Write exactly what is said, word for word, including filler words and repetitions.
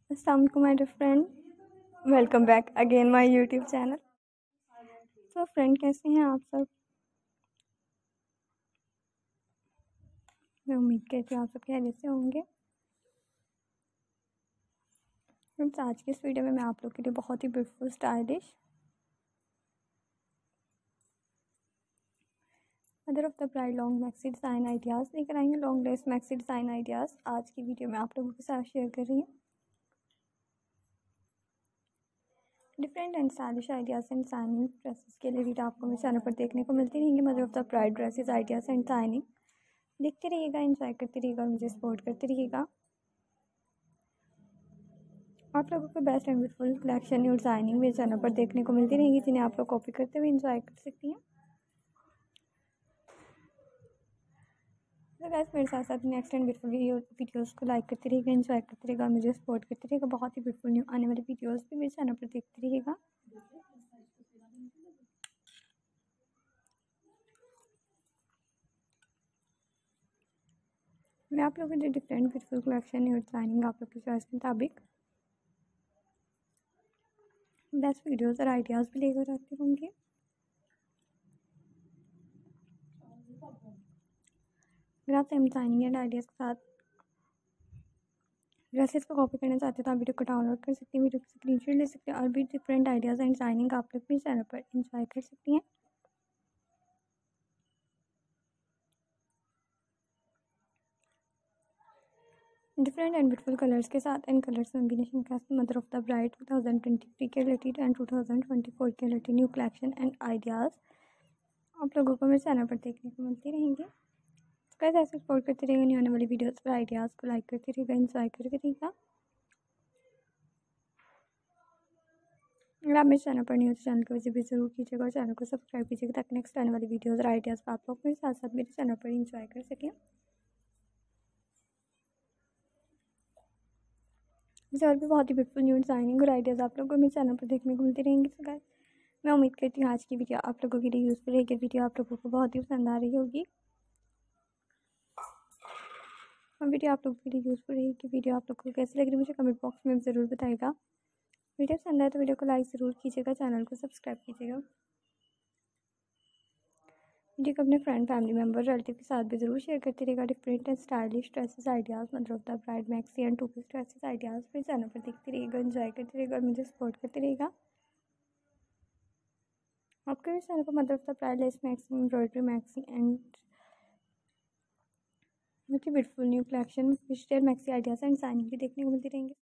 अस्सलाम वालेकुम my dear friend, welcome back again my YouTube channel. तो फ्रेंड, कैसे हैं आप सब? मैं उम्मीद करती हूँ आप सब खैरियत से होंगे। फ्रेंड्स, आज की इस वीडियो में मैं आप लोग के लिए बहुत ही beautiful stylish mother of the bride long maxi design ideas लेकर आई हूँ। Long lace maxi design ideas आज की वीडियो में आप लोगों के साथ शेयर कर रही हूँ। Different and stylish ideas and designing dresses के लिए वीडियो आपको मेरे चैनल पर देखने को मिलती रहेंगी। Mother of the bride dresses ideas and designing देखते रहिएगा, एंजॉय करते रहिएगा और मुझे सपोर्ट करते रहिएगा। आप लोगों को बेस्ट एंड ब्यूटीफुल कलेक्शन और डिज़ाइनिंग मेरे चैनल पर देखने को मिलती रहेंगी, जिन्हें आप लोग कॉपी करते हुए एंजॉय कर सकती हैं। तो गाइस, मेरे साथ साथ नेक्स्ट एंड ब्यूटीफुल वीडियोस को लाइक करते रहिएगा, एंजॉय करते रहिएगा और मुझे सपोर्ट करते रहिएगा। बहुत ही ब्यूटीफुल न्यू आने वाली वीडियोस भी मेरे चैनल पर देखते रहिएगा। मैं आप लोगों को जो डिफरेंट ब्यूटीफुल कलेक्शन और डिज़ाइनिंग आप लोग की चॉइस के मुताबिक बेस्ट वीडियोस और आइडियाज़ भी लेकर आती रहूँगी। अगर आप सेम डिज़ाइनिंग एंड आइडियाज़ के साथ ड्रेसेस को कॉपी करना चाहते हैं तो आप वीडियो को डाउनलोड कर सकती हैं, वीडियो को स्क्रीनशॉट ले सकते हैं और भी डिफरेंट आइडियाज़ एंड डिज़ाइनिंग आप लोग मेरे चैनल पर एंजॉय कर सकती हैं। डिफरेंट एंड ब्यूटीफुल कलर्स के साथ एंड कलर्स कॉम्बिनेशन के साथ mother of the bride two thousand twenty three के related and two thousand twenty four के related new collection and ideas आप लोगों को मेरे चैनल पर देखने को मिलती रहेंगी। कैसे ऐसे सपोर्ट करते रहेंगे, न्यू आने वाली वीडियोस और आइडियाज़ को लाइक करते रहेगा, एंजॉय करते रहेगा। अगर आप मेरे चैनल पर नहीं हो तो चैनल को विजिट भी जरूर कीजिएगा और चैनल को सब्सक्राइब कीजिएगा, ताकि नेक्स्ट आने वाली वीडियोस और आइडियाज़ आप लोग मेरे साथ साथ मेरे चैनल पर एंजॉय कर सकें। मुझे और भी बहुत ही ब्यूटीफुल न्यू डिज़ाइनिंग और आइडियाज़ आप लोगों को मेरे चैनल पर देखने को मिलती रहेंगी। तो गाइस, मैं उम्मीद करती हूँ आज की वीडियो आप लोगों के लिए यूज़फुल रहेगी, वीडियो आप लोगों को बहुत ही पसंद आ रही होगी और वीडियो आप लोगों के लिए यूज़फुल रहेगी। वीडियो आप लोगों को कैसी लग रही है मुझे कमेंट बॉक्स में ज़रूर बताएगा। वीडियो पसंद आए तो वीडियो को लाइक ज़रूर कीजिएगा, चैनल को सब्सक्राइब कीजिएगा। वीडियो को अपने फ्रेंड, फैमिली मेम्बर, रिलेटिव के साथ भी ज़रूर शेयर करते रहेगा। Different and stylish dresses ideas, mother of the bride maxi and two piece dresses ideas मेरे चैनल पर देखते रहिएगा, एंजॉय करते रहेगा और मुझे सपोर्ट करते रहेगा। आपके भी चैनल पर mother of the bride lace maxi, embroidery maxi and बहुत ही beautiful new collection digital maxi ideas and designing भी देखने को मिलती रहेंगी।